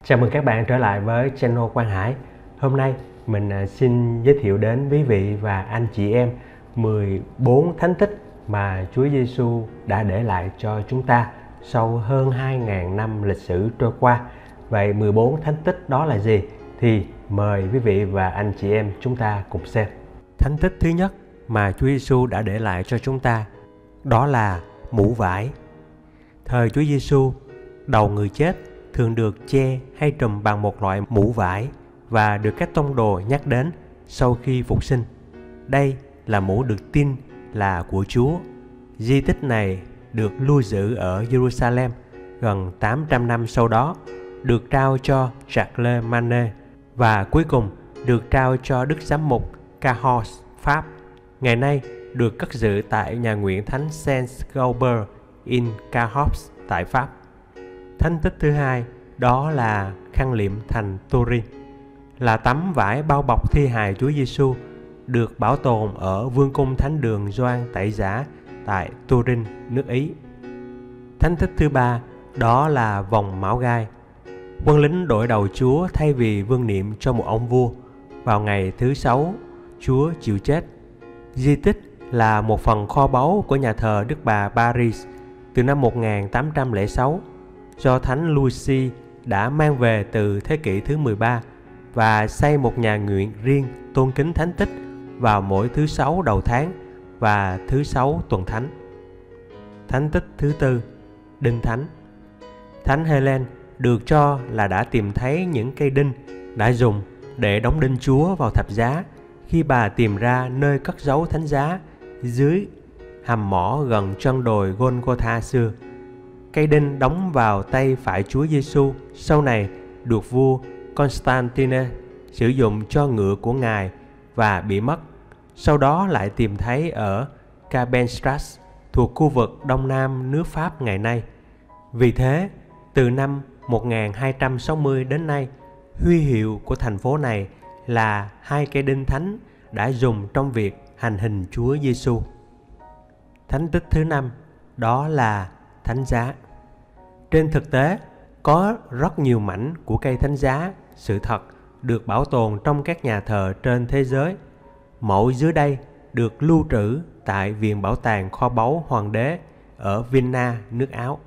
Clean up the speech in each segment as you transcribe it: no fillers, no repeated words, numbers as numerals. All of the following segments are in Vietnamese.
Chào mừng các bạn trở lại với channel Quang Hải. Hôm nay mình xin giới thiệu đến quý vị và anh chị em 14 thánh tích mà Chúa Giêsu đã để lại cho chúng ta sau hơn 2.000 năm lịch sử trôi qua. Vậy 14 thánh tích đó là gì? Thì mời quý vị và anh chị em chúng ta cùng xem. Thánh tích thứ nhất mà Chúa Giêsu đã để lại cho chúng ta đó là mũ vải. Thời Chúa Giêsu, đầu người chết thường được che hay trùm bằng một loại mũ vải và được các tông đồ nhắc đến sau khi phục sinh. Đây là mũ được tin là của Chúa. Di tích này được lưu giữ ở Jerusalem gần 800 năm sau đó, được trao cho Charlemagne và cuối cùng được trao cho Đức Giám mục Cahors, Pháp. Ngày nay được cất giữ tại nhà nguyện Thánh Saint-Gobain in Cahors tại Pháp. Thánh tích thứ hai đó là khăn liệm thành Turin, là tấm vải bao bọc thi hài Chúa Giêsu, được bảo tồn ở Vương cung Thánh đường Gioan Tẩy Giả tại Turin, nước Ý. Thánh tích thứ ba đó là vòng mão gai. Quân lính đội đầu Chúa thay vì vương niệm cho một ông vua vào ngày thứ Sáu Chúa chịu chết. Di tích là một phần kho báu của nhà thờ Đức Bà Paris từ năm 1806 do Thánh Lucy đã mang về từ thế kỷ thứ 13 và xây một nhà nguyện riêng tôn kính thánh tích vào mỗi thứ Sáu đầu tháng và thứ Sáu tuần thánh. Thánh tích thứ tư, đinh thánh. Thánh Helen được cho là đã tìm thấy những cây đinh đã dùng để đóng đinh Chúa vào thập giá khi bà tìm ra nơi cất giấu thánh giá dưới hầm mỏ gần chân đồi Golgotha xưa. Cây đinh đóng vào tay phải Chúa Giêsu sau này được vua Constantine sử dụng cho ngựa của ngài và bị mất. Sau đó lại tìm thấy ở Cabenstrass thuộc khu vực đông nam nước Pháp ngày nay. Vì thế, từ năm 1260 đến nay, huy hiệu của thành phố này là hai cây đinh thánh đã dùng trong việc hành hình Chúa Giêsu. Thánh tích thứ năm đó là thánh giá. Trên thực tế, có rất nhiều mảnh của cây thánh giá sự thật được bảo tồn trong các nhà thờ trên thế giới. Mẫu dưới đây được lưu trữ tại Viện Bảo tàng Kho báu Hoàng đế ở Vienna, nước Áo.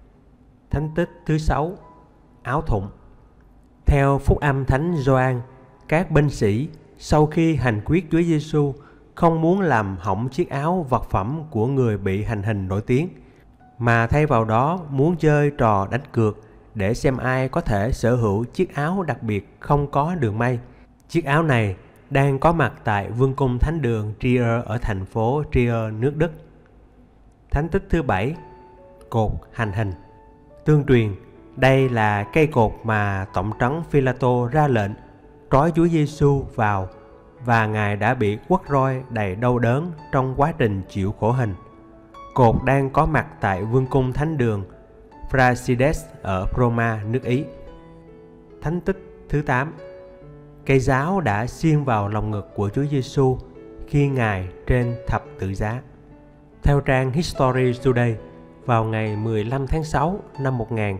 Thánh tích thứ sáu, áo thụng. Theo phúc âm Thánh Gioan, các binh sĩ sau khi hành quyết Chúa Giêsu không muốn làm hỏng chiếc áo vật phẩm của người bị hành hình nổi tiếng, mà thay vào đó muốn chơi trò đánh cược để xem ai có thể sở hữu chiếc áo đặc biệt không có đường may. Chiếc áo này đang có mặt tại Vương cung Thánh đường Trier ở thành phố Trier, nước Đức. Thánh tích thứ bảy, cột hành hình. Tương truyền, đây là cây cột mà tổng trấn Phi-la-tô ra lệnh trói Chúa Giêsu vào và ngài đã bị quất roi đầy đau đớn trong quá trình chịu khổ hình. Cột đang có mặt tại Vương cung Thánh đường Frasides ở Roma, nước Ý. Thánh tích thứ 8, cây giáo đã xiên vào lòng ngực của Chúa Giêsu khi ngài trên thập tự giá. Theo trang History Today, vào ngày 15 tháng 6 năm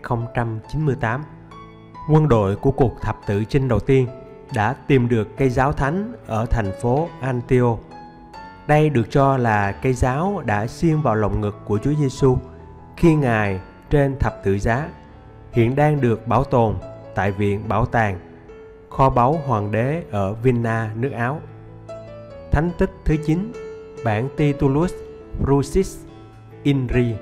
1098, quân đội của cuộc thập tự chinh đầu tiên đã tìm được cây giáo thánh ở thành phố Antioch. Đây được cho là cây giáo đã xiên vào lồng ngực của Chúa Giêsu khi ngài trên thập tự giá, hiện đang được bảo tồn tại Viện Bảo tàng Kho báu Hoàng đế ở Vienna, nước Áo. Thánh tích thứ 9, bản Titulus Rucis Inri.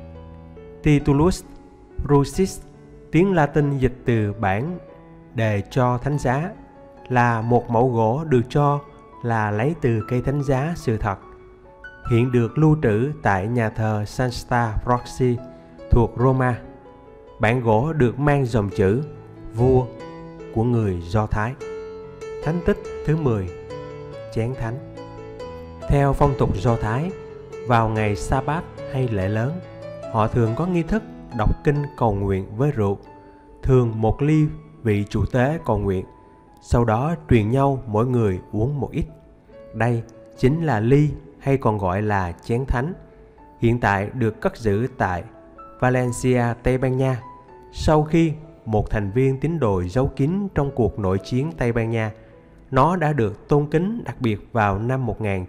Titulus Rucis, tiếng Latin dịch từ bản đề cho thánh giá, là một mẫu gỗ được cho là lấy từ cây thánh giá sự thật, hiện được lưu trữ tại nhà thờ Santa Croce thuộc Roma. Bản gỗ được mang dòng chữ vua của người Do Thái. Thánh tích thứ 10, chén thánh. Theo phong tục Do Thái, vào ngày Sa-bát hay lễ lớn, họ thường có nghi thức đọc kinh cầu nguyện với rượu, thường một ly vị chủ tế cầu nguyện, sau đó truyền nhau mỗi người uống một ít. Đây chính là ly hay còn gọi là chén thánh, hiện tại được cất giữ tại Valencia, Tây Ban Nha, sau khi một thành viên tín đồ giấu kín trong cuộc nội chiến Tây Ban Nha. Nó đã được tôn kính đặc biệt vào năm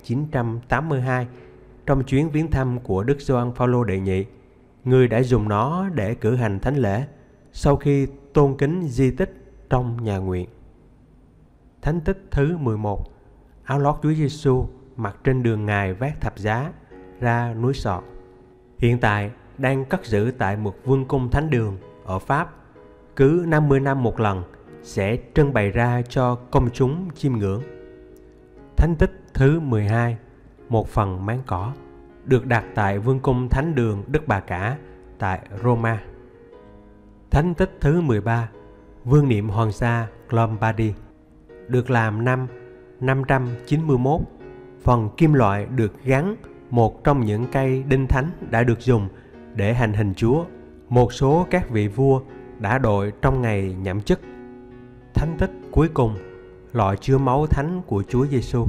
1982 trong chuyến viếng thăm của Đức Gioan Phaolô đệ nhị, người đã dùng nó để cử hành thánh lễ sau khi tôn kính di tích trong nhà nguyện. Thánh tích thứ 11, áo lót Chúa Giêsu mặc trên đường Ngài vác thập giá ra núi Sọt. Hiện tại đang cất giữ tại một vương cung thánh đường ở Pháp. Cứ 50 năm một lần sẽ trưng bày ra cho công chúng chiêm ngưỡng. Thánh tích thứ 12, một phần máng cỏ, được đặt tại vương cung thánh đường Đức Bà Cả tại Roma. Thánh tích thứ 13, vương niệm hoàng gia Lombardy, được làm năm 591. Phần kim loại được gắn một trong những cây đinh thánh đã được dùng để hành hình Chúa. Một số các vị vua đã đội trong ngày nhậm chức. Thánh tích cuối cùng, lọ chứa máu thánh của Chúa Giêsu.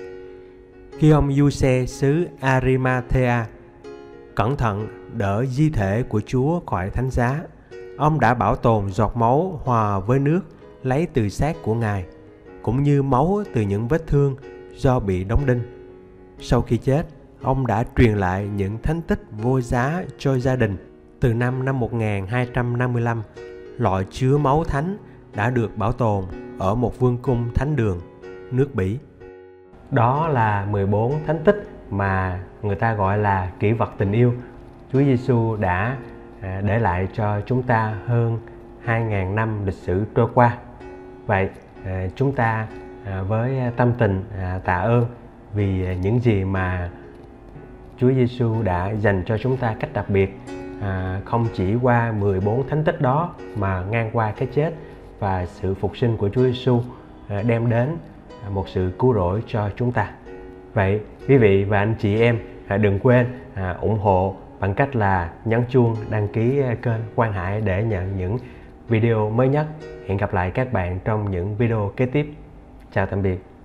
Khi ông Giuse xứ Arimathea cẩn thận đỡ di thể của Chúa khỏi thánh giá, ông đã bảo tồn giọt máu hòa với nước lấy từ xác của Ngài, cũng như máu từ những vết thương do bị đóng đinh. Sau khi chết, ông đã truyền lại những thánh tích vô giá cho gia đình. Từ năm 1255, lọ chứa máu thánh đã được bảo tồn ở một vương cung thánh đường nước Bỉ. Đó là 14 thánh tích mà người ta gọi là kỷ vật tình yêu. Chúa Giêsu đã để lại cho chúng ta hơn 2.000 năm lịch sử trôi qua. Vậy chúng ta với tâm tình tạ ơn vì những gì mà Chúa Giêsu đã dành cho chúng ta cách đặc biệt, không chỉ qua 14 thánh tích đó mà ngang qua cái chết và sự phục sinh của Chúa Giêsu đem đến một sự cứu rỗi cho chúng ta. Vậy quý vị và anh chị em đừng quên ủng hộ bằng cách là nhấn chuông đăng ký kênh Quang Hải để nhận những video mới nhất. Hẹn gặp lại các bạn trong những video kế tiếp. Chào tạm biệt.